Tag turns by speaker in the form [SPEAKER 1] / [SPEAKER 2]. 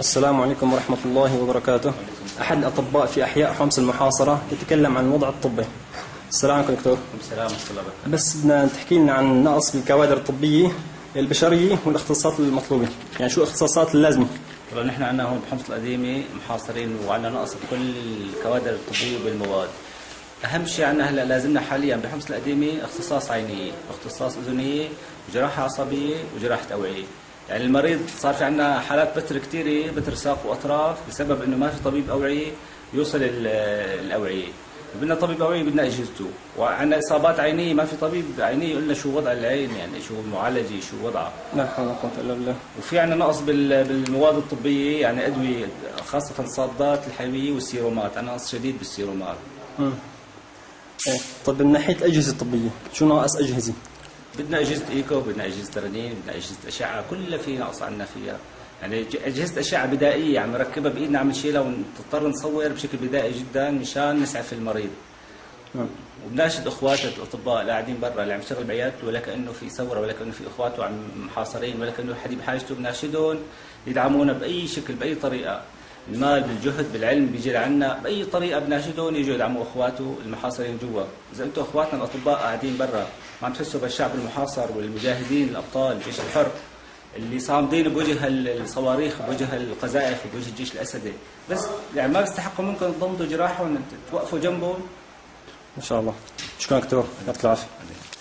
[SPEAKER 1] السلام عليكم ورحمة الله وبركاته. أحد الأطباء في أحياء حمص المحاصرة يتكلم عن الوضع الطبي. السلام عليكم دكتور.
[SPEAKER 2] السلام ورحمة الله وبركاته.
[SPEAKER 1] بس بدنا تحكي لنا عن نقص في الكوادر الطبية البشرية والاختصاصات المطلوبة، يعني شو الاختصاصات اللازمة؟
[SPEAKER 2] طبعا نحن عندنا هون بحمص القديمة محاصرين وعندنا نقص بكل الكوادر الطبية بالمواد. أهم شيء عندنا هلا لازمنا حاليا بحمص القديمة اختصاص عينية، واختصاص أذنية، وجراحة عصبية، وجراحة أوعية. يعني المريض صار في عندنا حالات بتر كثيرة، بتر ساق وأطراف، بسبب إنه ما في طبيب أوعية يوصل الأوعية. بدنا طبيب أوعية، بدنا أجهزته. وعندنا إصابات عينية ما في طبيب عيني يقول لنا شو وضع العين، يعني شو المعالجة، شو وضعها.
[SPEAKER 1] لا حول ولا قوة إلا بالله.
[SPEAKER 2] وفي عندنا نقص بالمواد الطبية، يعني أدوية خاصة الصادات الحيوية والسيرومات، عندنا نقص شديد بالسيرومات.
[SPEAKER 1] إيه. طب من ناحية الأجهزة الطبية شو ناقص أجهزة؟
[SPEAKER 2] بدنا أجهزة إيكو، بدنا أجهزة رنين، بدنا أجهزة أشعة، كلها في نقص عندنا فيها. يعني أجهزة أشعة بدائية عم نركبها بإيدنا، عم نشيلها ونضطر نصور بشكل بدائي جدا مشان نسعف المريض. وبناشد اخواتنا الاطباء اللي قاعدين برا اللي عم يشتغل بعيادته، ولا كانه في ثوره، ولا كانه في اخواته عم محاصرين، ولا كانه حد بحاجته، بناشدهم يدعمونا باي شكل باي طريقه، المال بالجهد بالعلم بيجي لعنا باي طريقه، بناشدهم يجوا يدعموا اخواته المحاصرين جوا. اذا انتم اخواتنا الاطباء قاعدين برا ما عم تحسوا بالشعب المحاصر والمجاهدين الابطال الجيش الحر اللي صامدين بوجه الصواريخ، بوجه القذائف، بوجه الجيش الاسدي، بس يعني ما بيستحقوا منكم تضمدوا جراحهم وتوقفوا جنبهم.
[SPEAKER 1] إن شاء الله. شكرا دكتور، يعطيك العافية.